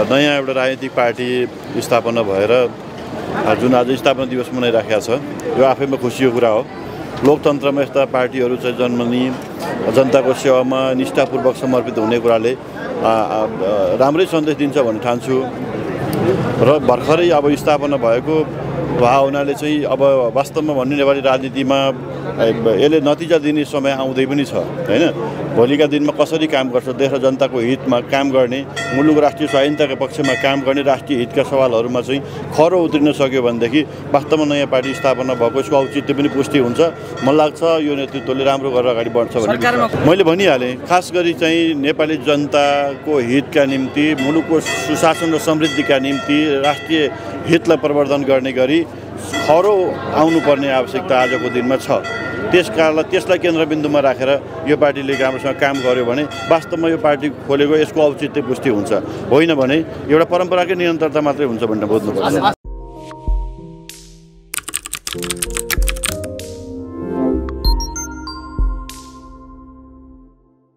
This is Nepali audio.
नयाँ एउटा राजनीतिक पार्टी स्थापना भएर जुन आज स्थापना दिवस मनाइराखेको छ यो आफैमा खुसीको कुरा हो। लोकतन्त्रमा यस्ता पार्टीहरू चाहिँ जन्मने जनताको सेवामा निष्ठापूर्वक समर्पित हुने कुराले राम्रै सन्देश दिन्छ भन्ने ठान्छु र भर्खरै अब स्थापना भएको भावनाले चाहिँ अब वास्तवमा भन्ने नेपाली राजनीतिमा यसले नतिजा दिने समय आउँदै पनि छ हैन। भोलिका दिनमा कसरी काम गर्छ, देश र जनताको हितमा काम गर्ने, मुलुक राष्ट्रिय स्वाधीनताको पक्षमा काम गर्ने, राष्ट्रिय हितका सवालहरूमा चाहिँ खरो उत्रिन सक्यो भनेदेखि वास्तवमा नयाँ पार्टी स्थापना भएको यसको औचित्य पनि पुष्टि हुन्छ। मलाई लाग्छ यो नेतृत्वले राम्रो गरेर अगाडि बढ्छ भन्ने मैले भनिहालेँ। खास गरी चाहिँ नेपाली जनताको हितका निम्ति, मुलुकको सुशासन र समृद्धिका निम्ति, राष्ट्रिय हितलाई प्रवर्धन गर्ने गरी खरो आउनुपर्ने आवश्यकता आजको दिनमा छ। त्यसलाई केन्द्रबिन्दुमा राखेर यो पार्टीले राम्रोसँग काम गर्यो भने वास्तवमा यो पार्टी खोलेको यसको औचित्य पुष्टि हुन्छ। होइन भने एउटा परम्पराकै निरन्तरता मात्रै हुन्छ भनेर बुझ्नुपर्छ।